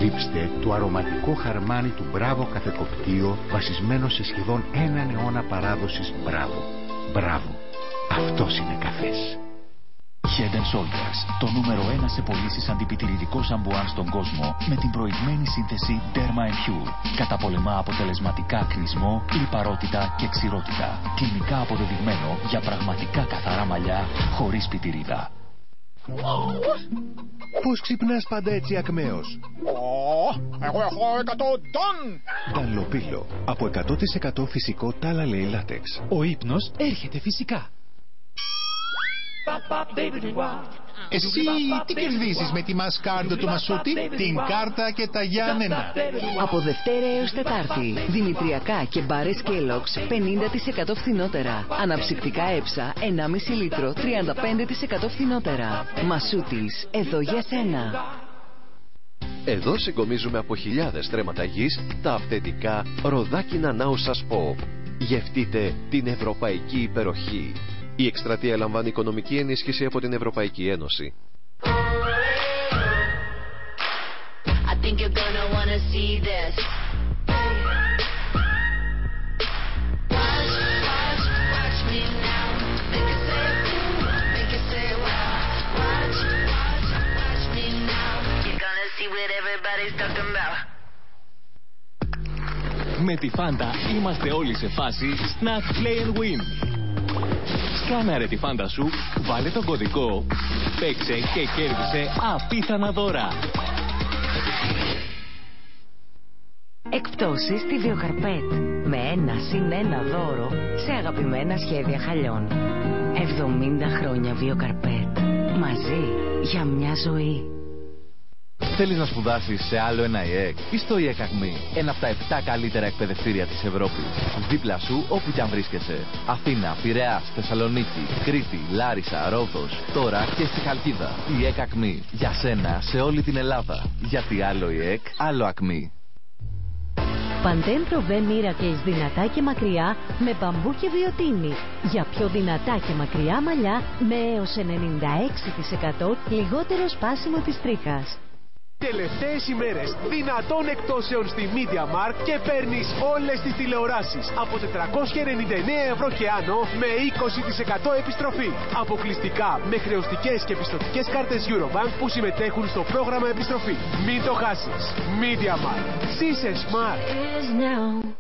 Ανακαλύψτε το αρωματικό χαρμάνι του Μπράβο καφεκοπτείο, βασισμένο σε σχεδόν έναν αιώνα παράδοσης Μπράβο. Μπράβο. Αυτός είναι καφές. Head & Shoulders, το νούμερο 1 σε πωλήσεις αντιπιτηρητικό σαμπουάν στον κόσμο, με την προηγμένη σύνθεση Derma & Pure. Καταπολεμά αποτελεσματικά κρυσμό, λιπαρότητα και ξηρότητα. Κλινικά αποδεδειγμένο για πραγματικά καθαρά μαλλιά, χωρίς πιτηρίδα. Πώς ξυπνάς πάντα έτσι ακμαίος? Εγώ έχω 100 ντόν! Ντανλοπίλο, από 100% φυσικό τάλαλεϊ λάτεξ. Ο ύπνος έρχεται φυσικά. Εσύ τι κερδίζεις με τη μασκάρτα του Μασούτη? Την κάρτα και τα Γιάννενα. Από Δευτέρα έως Τετάρτη, δημητριακά και μπάρες Kellogg's 50% φθηνότερα. Αναψυκτικά έψα 1,5 λίτρο 35% φθηνότερα. Μασούτης, εδώ για σένα. Εδώ συγκομίζουμε από χιλιάδες στρέμματα γης τα αυθεντικά Rodakina Naoussas PDO. Γευτείτε την ευρωπαϊκή υπεροχή. Η εκστρατεία λαμβάνει οικονομική ενίσχυση από την Ευρωπαϊκή Ένωση. Με τη Φάντα είμαστε όλοι σε φάση Snack, Play and Win. Σκάναρε τη Φάντα σου, βάλε τον κωδικό, παίξε και κέρδισε απίθανα δώρα. Εκπτώσεις στη Βιοκαρπέτ με 1+1 δώρο σε αγαπημένα σχέδια χαλιών. 70 χρόνια Βιοκαρπέτ. Μαζί για μια ζωή. Θέλεις να σπουδάσεις σε άλλο ένα ΙΕΚ ή στο ΙΕΚ Ακμή, ένα από τα 7 καλύτερα εκπαιδευτήρια της Ευρώπης. Δίπλα σου όπου κι αν βρίσκεσαι. Αθήνα, Πειραιάς, Θεσσαλονίκη, Κρήτη, Λάρισα, Ρόδος, τώρα και στη Χαλκίδα. ΙΕΚ Ακμή, για σένα σε όλη την Ελλάδα. Γιατί άλλο ΙΕΚ, άλλο Ακμή. Παντέν Προβέ Miracles δυνατά και μακριά με μπαμπού και βιοτίνη. Για πιο δυνατά και μακριά μαλλιά με έως 96% λιγότερο σπάσιμο της τρίχας. Τελευταίες ημέρες δυνατών εκτόσεων στη Media Markt και παίρνεις όλες τις τηλεοράσεις από 499 ευρώ και άνω με 20% επιστροφή. Αποκλειστικά με χρεωστικές και πιστωτικές κάρτες Eurobank που συμμετέχουν στο πρόγραμμα επιστροφή. Μην το χάσεις. Media Markt. Ζήσε smart.